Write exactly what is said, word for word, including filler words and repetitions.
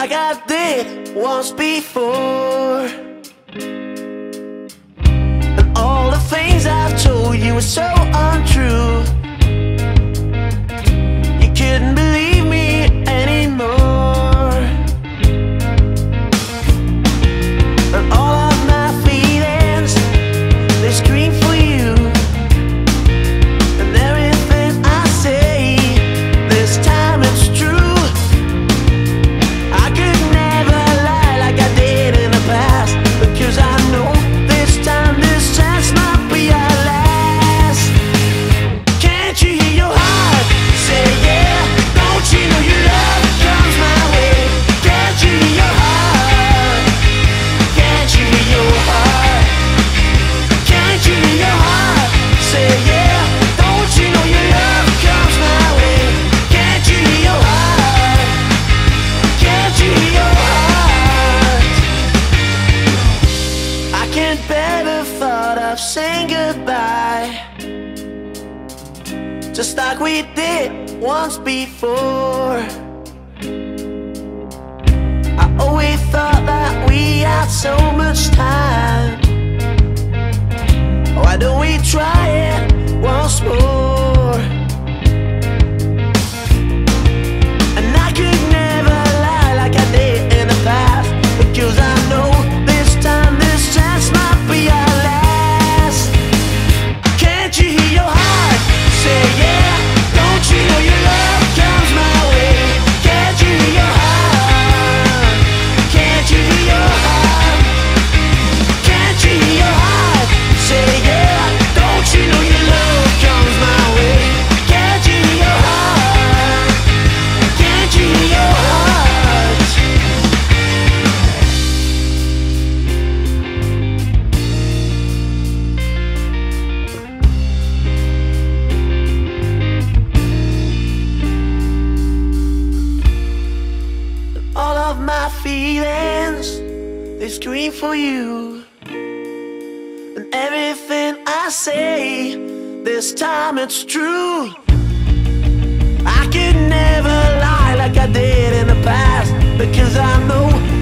like I did once before. And all the things I've told you were so untrue. You couldn't believe me anymore. And all of my feelings, they scream for you. And everything I say, this time it's true. I could never lie like I did in the past, because I know this time, this chance might be our last. Can't you hear your heart say yeah? Don't you know your love comes my way? Can't you hear your heart? Can't you hear your heart? Can't you hear your heart say yeah? Don't you know your love comes my way? Can't you hear your heart? Can't you hear your heart? I can't bear the thought of saying goodbye, just like we did once before. I always thought that we had so much time. Why don't we try it once more? And I could never lie like I did in the past, because I know this time, this chance might be our last. Can't you hear your heart say yeah? Don't you know your love comes my way? Can't you hear your heart? Can't you hear your heart? Can't you hear your heart say yeah? Don't you know your love comes my way? Can't you hear your heart? Can't you hear your heart? All of my feelings, they scream for you. And everything I say, this time it's true. I could never lie like I did in the past, because I know